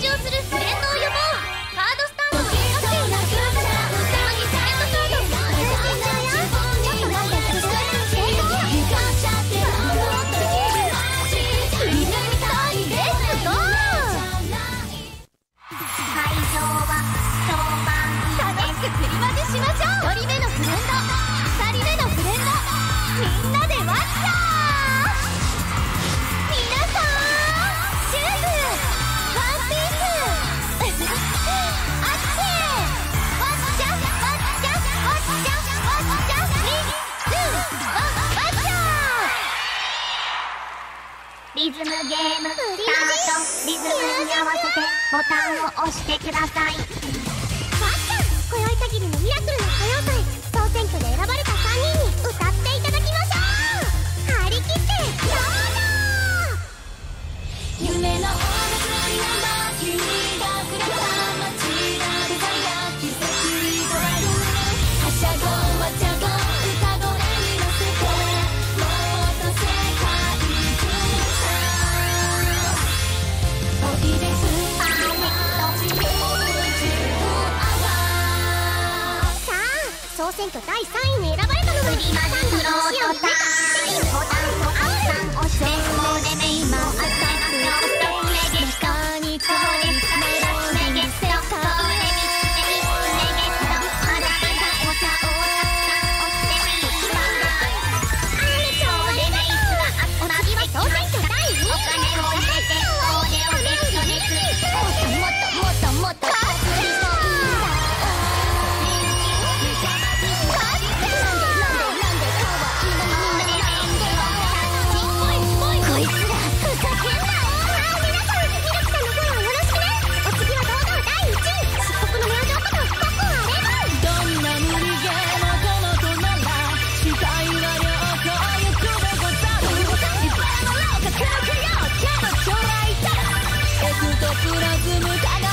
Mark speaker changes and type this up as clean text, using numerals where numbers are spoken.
Speaker 1: 使用するフレンドを呼ぼう。カードスタンドを使っているたまにフレンドカードを使っているよ。ちょっと待って、プリマジしましょう。1人目のフレンド、2人目のフレンド、みんなでワッチャー。皆さん、シューズ、ワンピース、あっち、ワッチャワッチャワッチャワッチャワッチャ、リズムゲームスタート。リズムに合わせてボタンを押してください。今宵限りのミラクルな歌謡祭、総選挙で選ばれた3人に歌っていただきましょう。張り切ってどうぞ。夢のオーラに生君がくれた街なデザイア、奇跡にドライブ、はしゃごうわちゃごう歌声に乗せて、もっと世界中さ飛び出すパーフェクト総選挙第3位に選ばれたのはプリマジフロートタイム。ボタンをたくさん押してもうでメインもあったよ。レゲストにこれレゲストこれレゲストまだまだお茶をたくさん押してみまあれちょうでメイスが集まってきます。お金を入れてオーデオゲットです。もっともっともっとプラズム化が